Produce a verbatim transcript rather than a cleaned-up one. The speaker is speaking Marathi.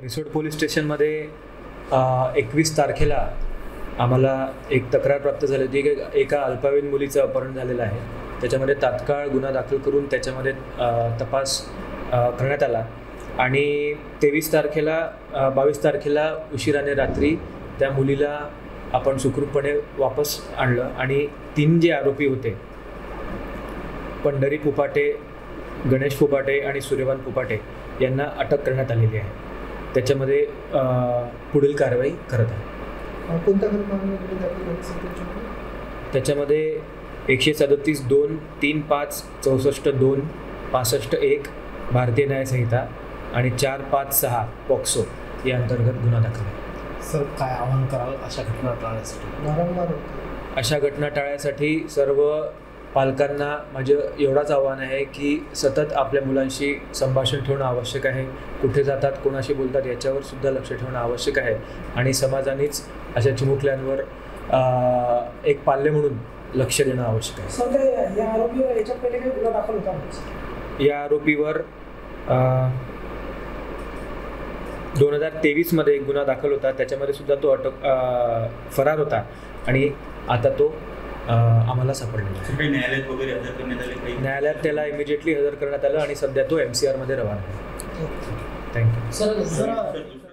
रिसोड पोलीस स्टेशनमध्ये एकवीस तारखेला आम्हाला एक तक्रार प्राप्त झाली होती की एका अल्पवयीन मुलीचं अपहरण झालेलं आहे. त्याच्यामध्ये तात्काळ गुन्हा दाखल करून त्याच्यामध्ये तपास करण्यात आला आणि तेवीस तारखेला बावीस तारखेला उशिराने रात्री त्या मुलीला आपण सुखरूपपणे वापस आणलं आणि तीन जे आरोपी होते पंढरी फुफाटे, गणेश फुफाटे आणि सूर्यवान फुफाटे यांना अटक करण्यात आलेली आहे. त्याच्यामध्ये पुढील कारवाई करत आहे. कोणत्या त्याच्यामध्ये एकशे सदतीस दोन तीन पाच चौसष्ट दोन पासष्ट एक भारतीय न्यायसंहिता आणि चार पाच सहा पॉक्सो या अंतर्गत गुन्हा दाखल आहे. सर, काय आवाहन कराल अशा घटना टाळण्यासाठी? वारंवार अशा घटना टाळण्यासाठी सर्व पालकांना माझं एवढाच आव्हान आहे की सतत आपल्या मुलांशी संभाषण ठेवणं आवश्यक आहे. कुठे जातात, कोणाशी बोलतात याच्यावर सुद्धा लक्ष ठेवणं आवश्यक आहे आणि समाजानेच अशा चिमुकल्यांवर एक पाल्य म्हणून लक्ष देणं आवश्यक आहे. सर, या आरोपीवर याच्या पहिले काही गुन्हा दाखल होता? या आरोपीवर दोन हजार तेवीसमध्ये एक गुन्हा दाखल होता. त्याच्यामध्ये सुद्धा तो अटक फरार होता आणि आता तो आम्हाला सापडलेला आहे. न्यायालयात वगैरे हजर करण्यात आले काही? न्यायालयात त्याला इमिजिएटली हजर करण्यात आलं आणि सध्या तो एम सी आरमध्ये रवाना आहे. थँक्यू. सर